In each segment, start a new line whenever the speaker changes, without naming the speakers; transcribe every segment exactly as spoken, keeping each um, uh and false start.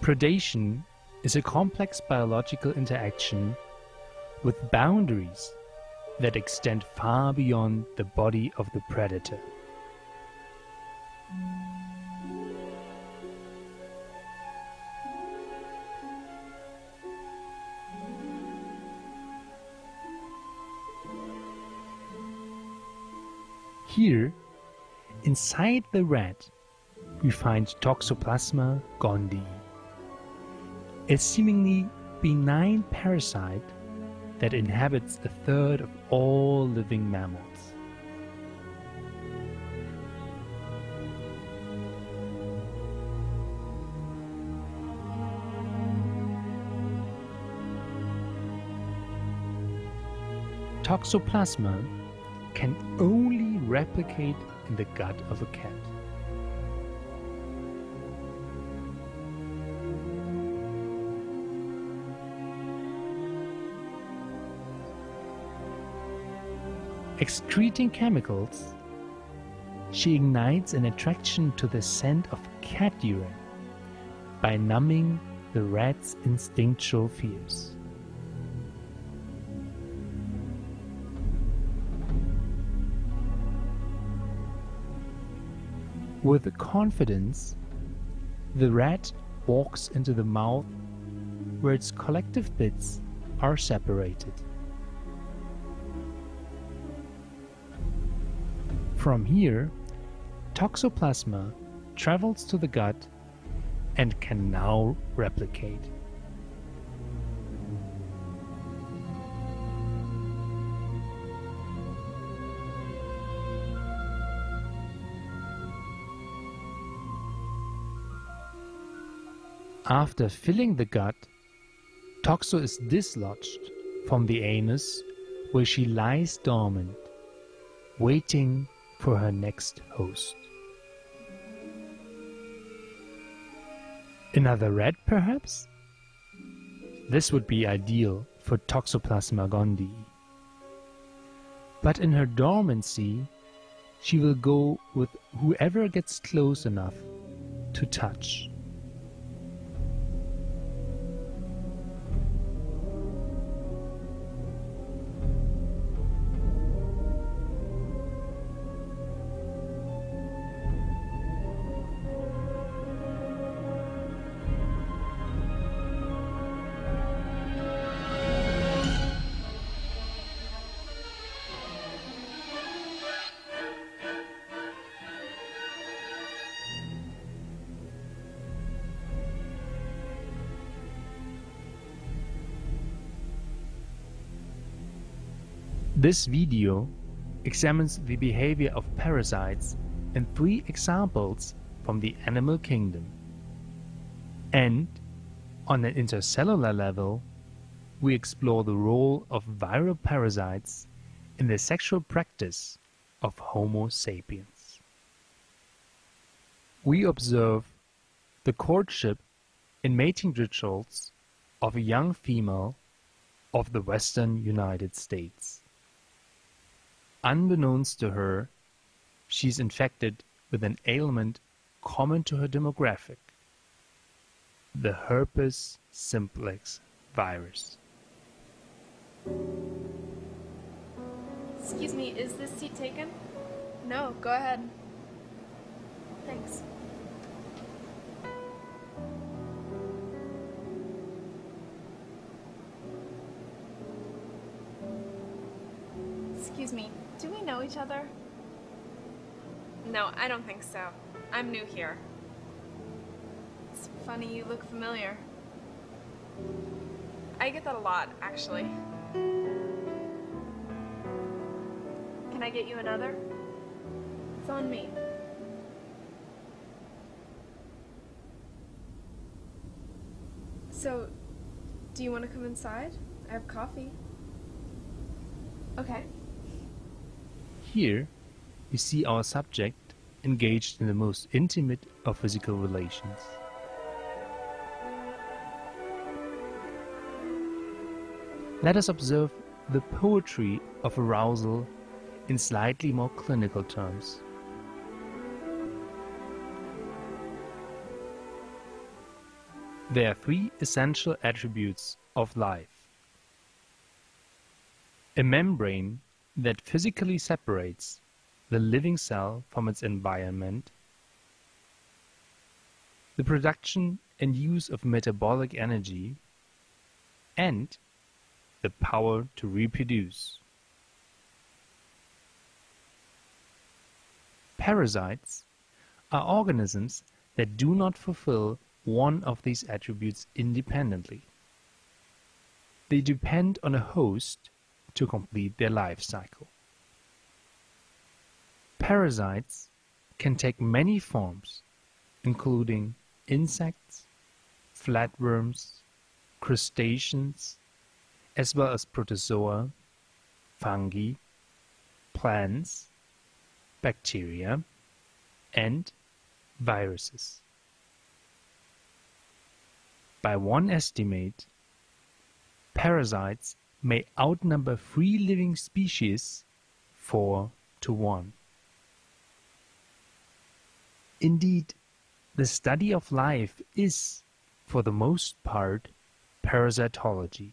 Predation is a complex biological interaction with boundaries that extend far beyond the body of the predator. Here, inside the rat, we find Toxoplasma gondii, a seemingly benign parasite that inhabits a third of all living mammals. Toxoplasma can only replicate in the gut of a cat. Excreting chemicals, she ignites an attraction to the scent of cat urine by numbing the rat's instinctual fears. With confidence, the rat walks into the mouth where its collective bits are separated. From here, Toxoplasma travels to the gut and can now replicate. After filling the gut, Toxo is dislodged from the anus, where she lies dormant, waiting for her next host. Another rat, perhaps? This would be ideal for Toxoplasma gondii. But in her dormancy, she will go with whoever gets close enough to touch. This video examines the behavior of parasites in three examples from the animal kingdom. And, on an intercellular level, we explore the role of viral parasites in the sexual practice of Homo sapiens. We observe the courtship and mating rituals of a young female of the western United States. Unbeknownst to her, she's infected with an ailment common to her demographic, the herpes simplex virus.
Excuse me, is this seat taken? No, go ahead. Thanks. Excuse me, do we know each other? No, I don't think so. I'm new here. It's funny, you look familiar. I get that a lot, actually. Can I get you another? It's on me. So, do you want to come inside? I have coffee. Okay.
Here, we see our subject engaged in the most intimate of physical relations. Let us observe the poetry of arousal in slightly more clinical terms. There are three essential attributes of life. A membrane that physically separates the living cell from its environment, the production and use of metabolic energy, and the power to reproduce. Parasites are organisms that do not fulfill one of these attributes independently. They depend on a host to complete their life cycle. Parasites can take many forms, including insects, flatworms, crustaceans, as well as protozoa, fungi, plants, bacteria, and viruses. By one estimate, parasites may outnumber free living species four to one. Indeed, the study of life is, for the most part, parasitology.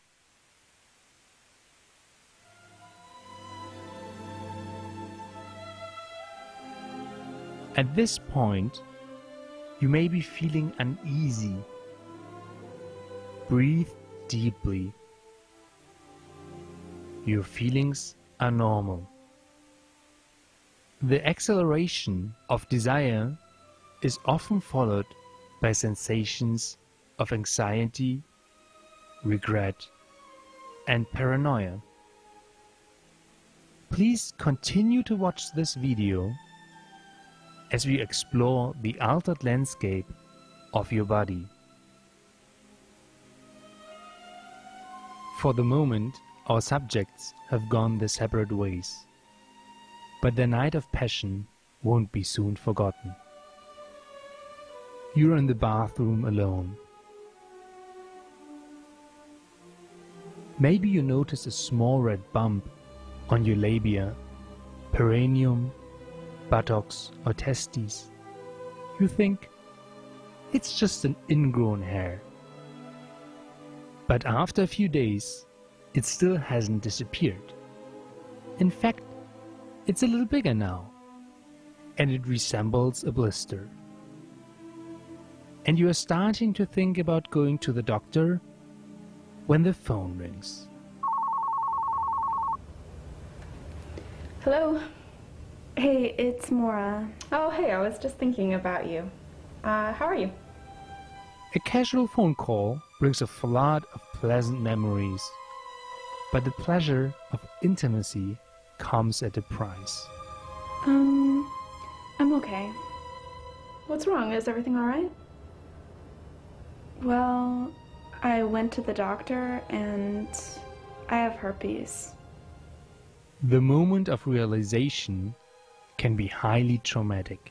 At this point, you may be feeling uneasy. Breathe deeply. Your feelings are normal. The acceleration of desire is often followed by sensations of anxiety, regret, and paranoia. Please continue to watch this video as we explore the altered landscape of your body. For the moment, our subjects have gone their separate ways, but the night of passion won't be soon forgotten. You're in the bathroom alone. Maybe you notice a small red bump on your labia, perineum, buttocks, or testes. You think it's just an ingrown hair. But after a few days, it still hasn't disappeared. In fact, it's a little bigger now, and it resembles a blister. And you are starting to think about going to the doctor when the phone rings.
Hello. Hey, it's Maura. Oh, hey, I was just thinking about you. Uh, how are you?
A casual phone call brings a flood of pleasant memories, but the pleasure of intimacy comes at a price.
Um, I'm okay. What's wrong? Is everything all right? Well, I went to the doctor and I have herpes.
The moment of realization can be highly traumatic.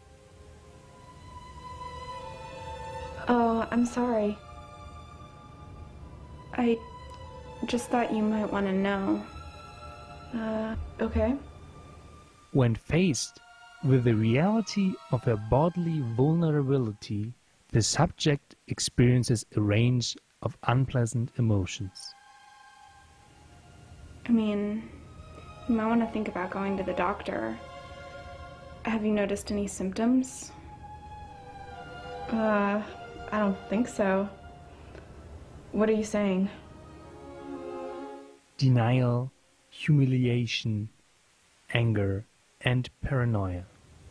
Oh, I'm sorry. I just thought you might want to know. Uh, okay.
When faced with the reality of her bodily vulnerability, the subject experiences a range of unpleasant emotions.
I mean, you might want to think about going to the doctor. Have you noticed any symptoms? Uh, I don't think so. What are you saying?
Denial, humiliation, anger, and paranoia.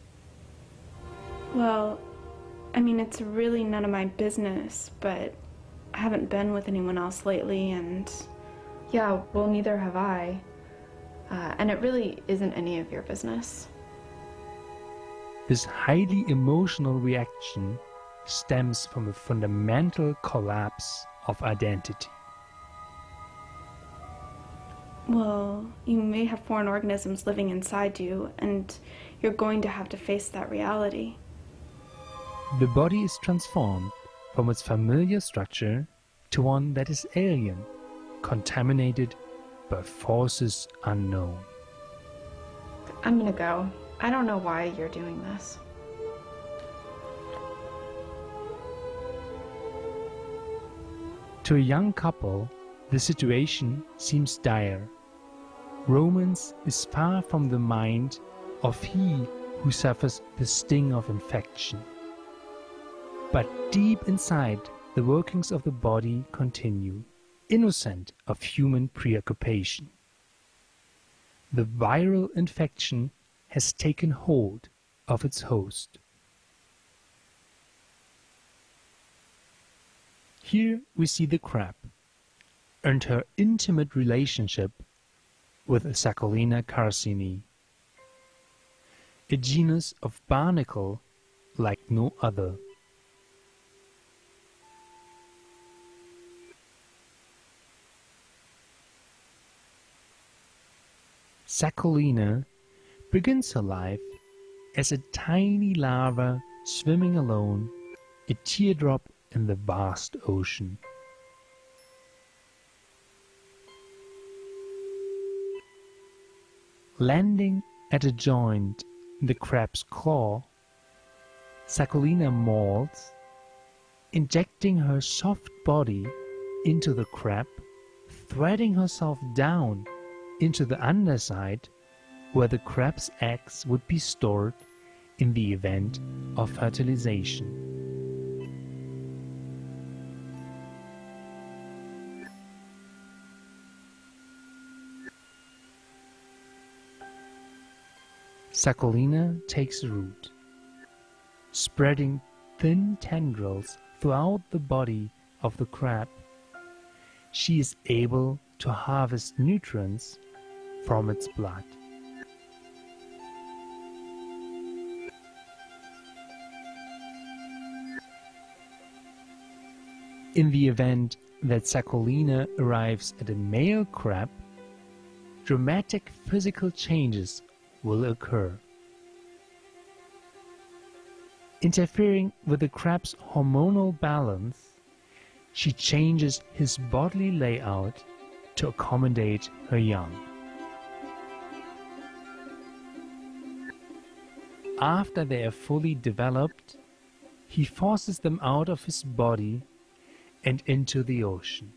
Well, I mean, it's really none of my business, but I haven't been with anyone else lately, and yeah, well, neither have I. Uh, and it really isn't any of your business.
This highly emotional reaction stems from a fundamental collapse of identity.
Well, you may have foreign organisms living inside you, and you're going to have to face that reality.
The body is transformed from its familiar structure to one that is alien, contaminated by forces unknown.
I'm gonna go. I don't know why you're doing this.
To a young couple, the situation seems dire. Romance is far from the mind of he who suffers the sting of infection. But deep inside, the workings of the body continue, innocent of human preoccupation. The viral infection has taken hold of its host. Here we see the crab and her intimate relationship with Sacculina carcini, a genus of barnacle like no other. Sacculina begins her life as a tiny larva swimming alone, a teardrop in the vast ocean. Landing at a joint in the crab's claw, Sacculina molds, injecting her soft body into the crab, threading herself down into the underside where the crab's eggs would be stored in the event of fertilization. Sacculina takes root, spreading thin tendrils throughout the body of the crab. She is able to harvest nutrients from its blood. In the event that Sacculina arrives at a male crab, dramatic physical changes will occur. Interfering with the crab's hormonal balance, she changes his bodily layout to accommodate her young. After they are fully developed, he forces them out of his body and into the ocean.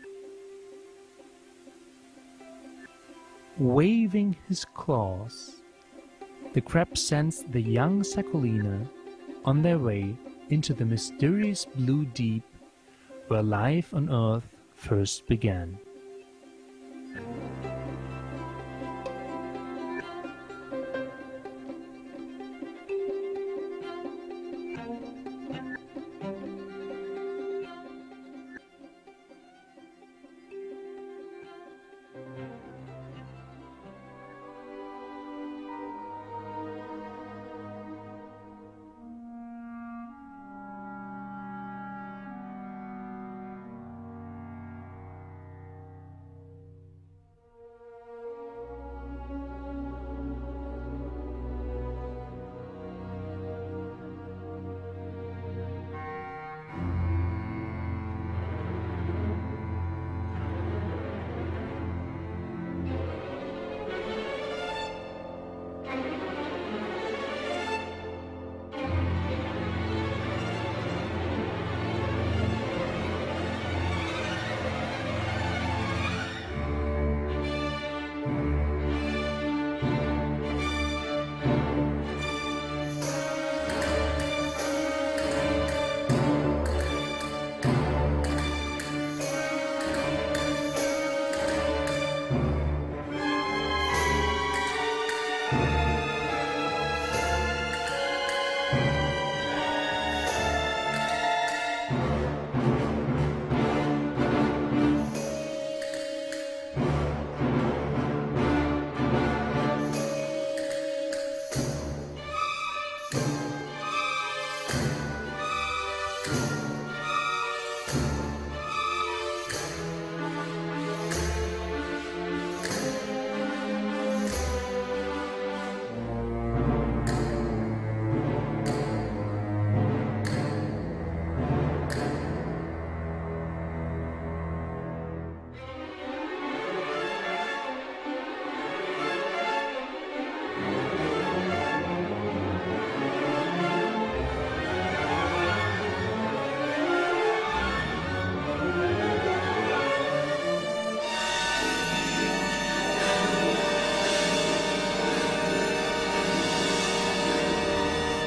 Waving his claws, the crab sends the young Sacculina on their way into the mysterious blue deep where life on Earth first began.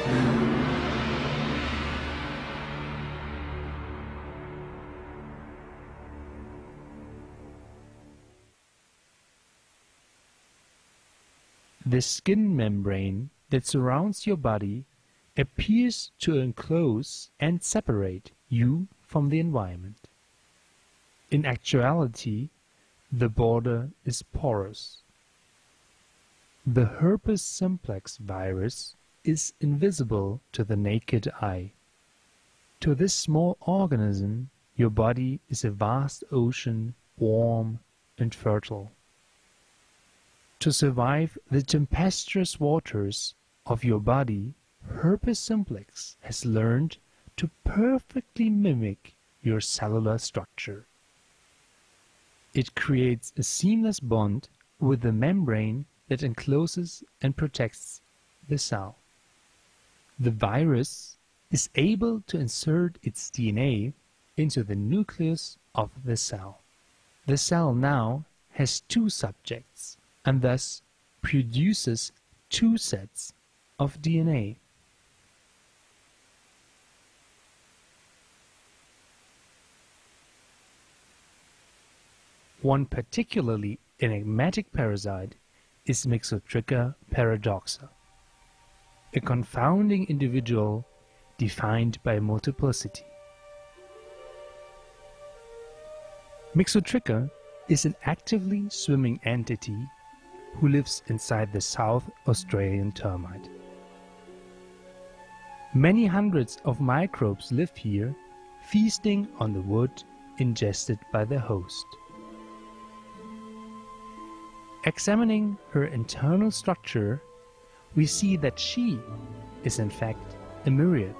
The skin membrane that surrounds your body appears to enclose and separate you from the environment. In actuality, the border is porous. The herpes simplex virus is invisible to the naked eye. To this small organism, your body is a vast ocean, warm and fertile. To survive the tempestuous waters of your body, herpes simplex has learned to perfectly mimic your cellular structure. It creates a seamless bond with the membrane that encloses and protects the cell. The virus is able to insert its D N A into the nucleus of the cell. The cell now has two subjects and thus produces two sets of D N A. One particularly enigmatic parasite is Mixotricha paradoxa, a confounding individual defined by multiplicity. Mixotricha is an actively swimming entity who lives inside the South Australian termite. Many hundreds of microbes live here, feasting on the wood ingested by the host. Examining her internal structure, we see that she is in fact a myriad.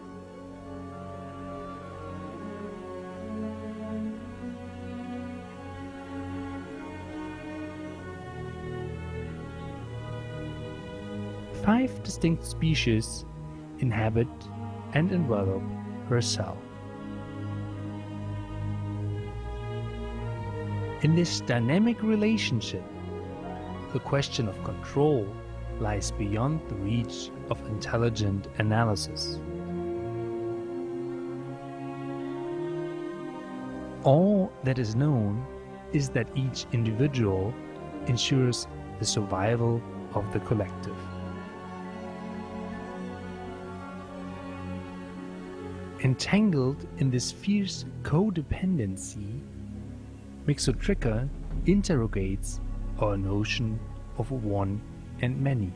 Five distinct species inhabit and envelop her cell. In this dynamic relationship, the question of control lies beyond the reach of intelligent analysis. All that is known is that each individual ensures the survival of the collective. Entangled in this fierce codependency, Mixotricha interrogates our notion of one and many.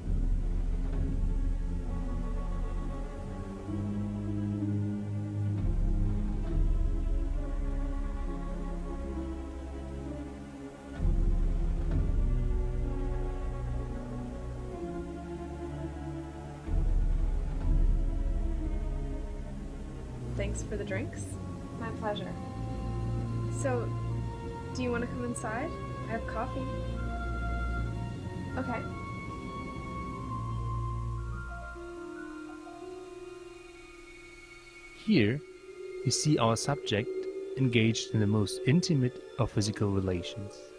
Thanks for the drinks. My pleasure. So, do you want to come inside? I have coffee. Okay.
Here, you see our subject engaged in the most intimate of physical relations.